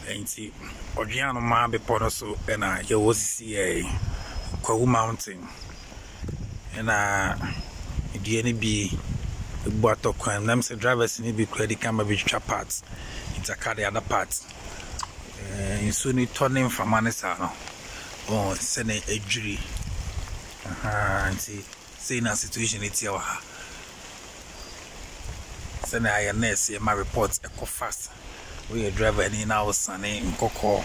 Enti Odweanoma Mountain so na ye was see Kwahu Mountain na die ni bi buato kwan nam se drivers ni bi credit camera bi twa parts itaka the other parts so ni turning from anisa no oh se na ejuri nti say na situation iti wa ha se na ya nurse my reports eco fast we driver ni na osane nkoko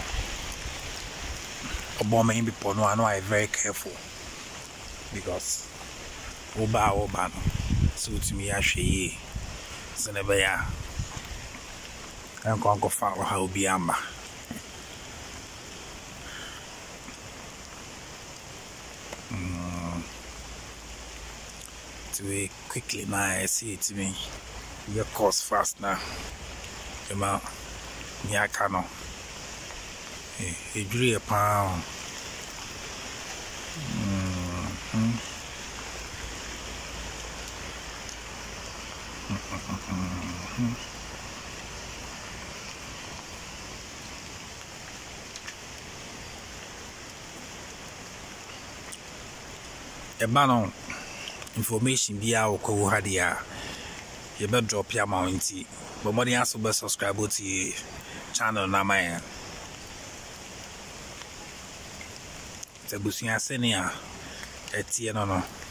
oboma in people no I very careful because oba no so to me ahwe se ne be ya enko fa ha obi amba to quickly my see it to me your course fast now come out ya kano ejuri pa Ebano information bia okwo ha dia you better drop your amount but money also be subscribe to channel na my Tabusia senia etie no